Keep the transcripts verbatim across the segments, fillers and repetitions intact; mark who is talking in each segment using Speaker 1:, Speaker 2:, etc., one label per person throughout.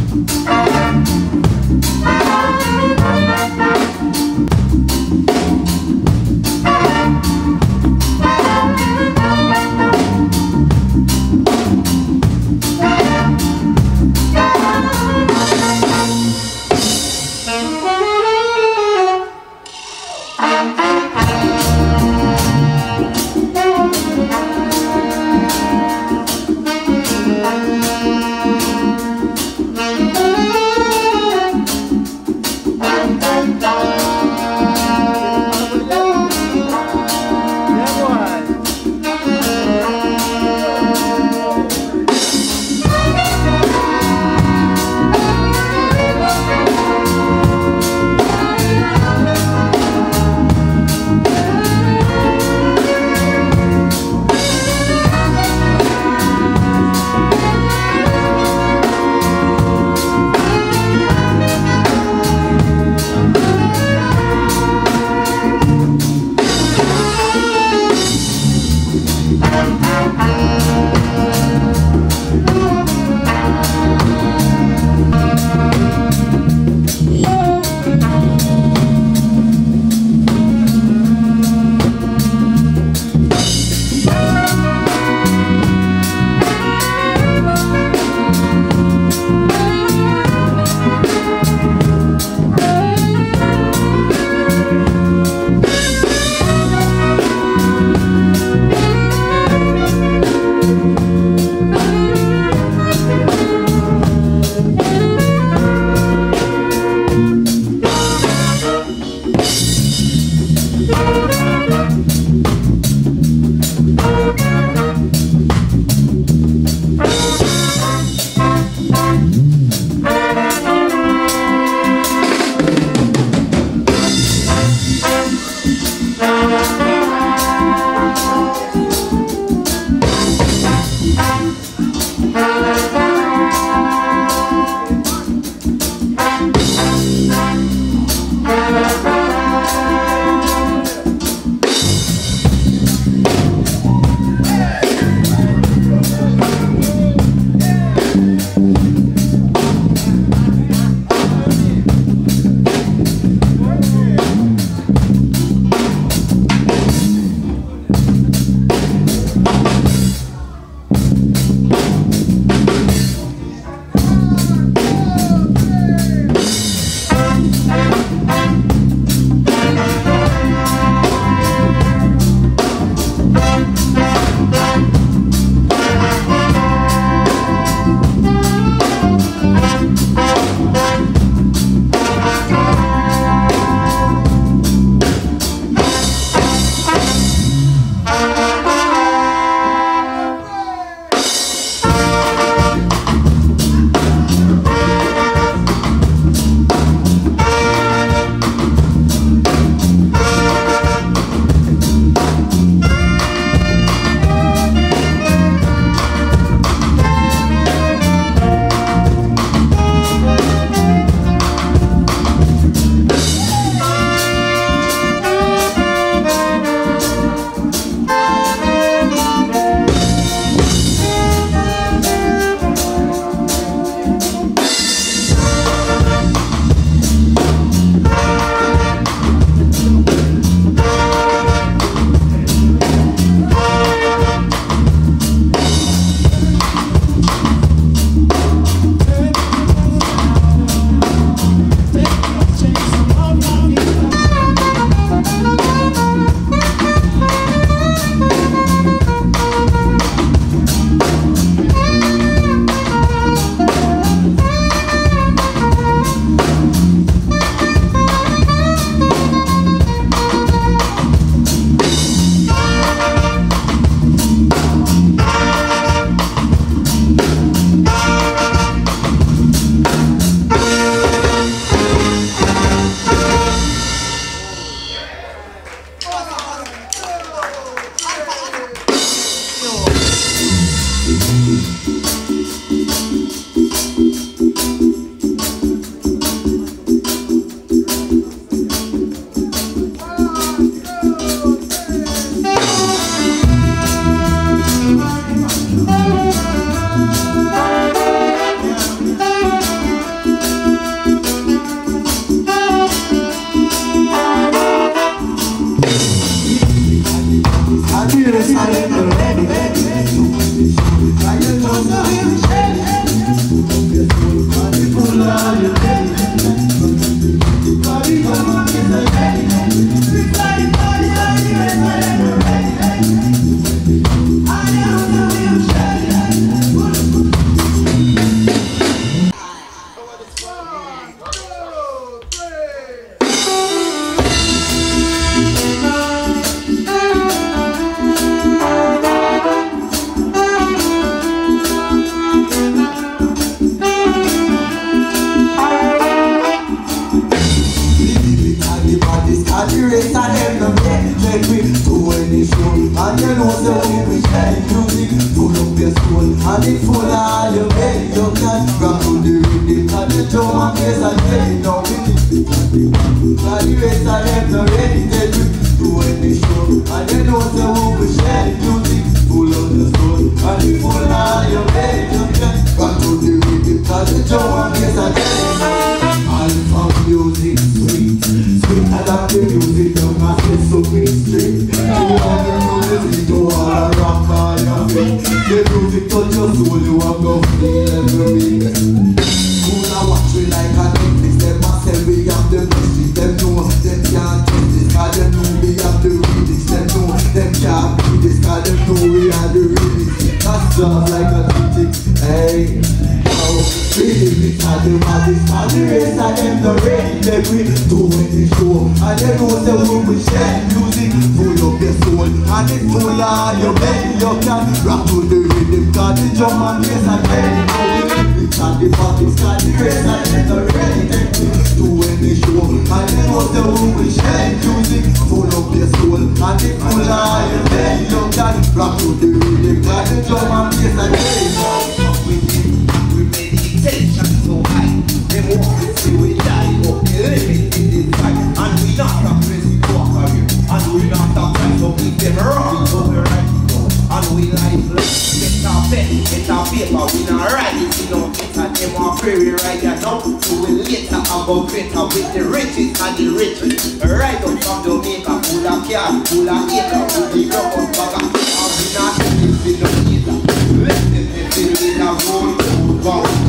Speaker 1: Thank you. them not ready, take it to any show. And they know say we will share the music, full of the soul. And if full of your belly, you can got to the rhythm, cause the drum and bass are telling. Alpha music, sweet, sweet. I love the music, don't ask me so big straight. You want the music, you want to rock on your feet. The music touch your soul, you want to feel every week. Cool, I watch me like a Netflix. Them a say we have the mystery. Them know, them can't trust this, cause them know we have the realest. Them know, them can't be this, cause them know we are the realest. That's just like a tick, hey. Really, because the maddest and the race and them not ready. Make we do any show. And they know say we will share music, full of your soul. And it's full of your belly. You can rock to the rhythm, cause the drum and bass are ready. Because the maddest and the race and them not ready. Make we do any show. And they know say we will share music, full of your soul. And it's full of your belly. You can rock to the rhythm, cause the drum and bass are ready. Tension so high, them walk and see we die, but the limit in this fight. And we not a crazy walker here, and we not a time, so keep them wrong, so we right now. And we like get our pen, get our paper, we not write it, you know, get a them on prairie right now. So we later about better with the riches and the riches. Right up from Jamaica, full of car, full of acre, full of rock up bagger. And we not this with no either. Let them get the leader, roll, roll, roll.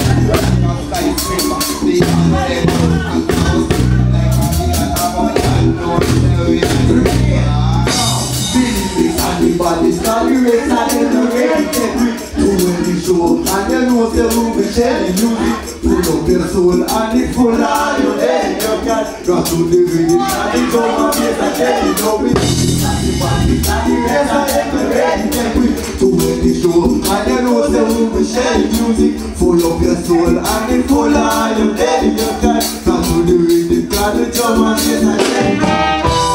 Speaker 1: Everybody's got the race and they're not ready to do any show. And you know say we will share the music, full of your soul. And it's full of your head. You can rock to the rhythm and the drum and bass and tell you know we everybody's got the race and they're not ready to do any show. And you know say we will share the music, full of your soul. And it's full of your head. You can rock to the rhythm and the drum and bass and tell you know.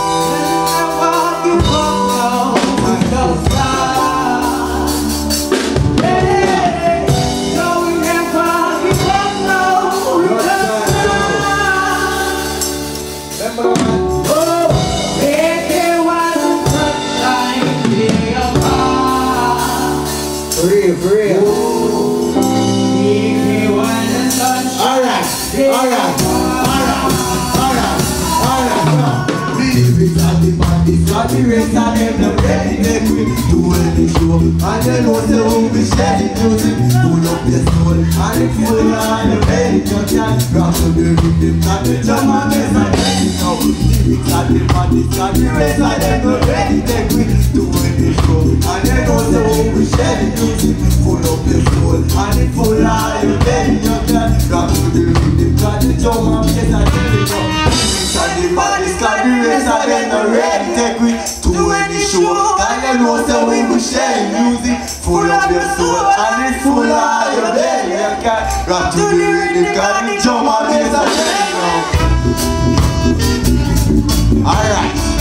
Speaker 1: Got the race and them not ready, make we do any show. And they know say we will share the music, full up your soul. And it's full of your belly, you can rock to the rhythm, got the drum and bass and ready now. We got the bodies, got the race and them not ready, make we do any show. And they know say we will share the music, full up your soul. And it's full of your belly, you can rock to the rhythm, got the drum and bass and ready now. The bodies got the race and them not ready, take we to any show. And you know say we will share music, full of your soul. And it's full of your belly, you can rock to the rhythm, got the drum and bass and ready now. Alright.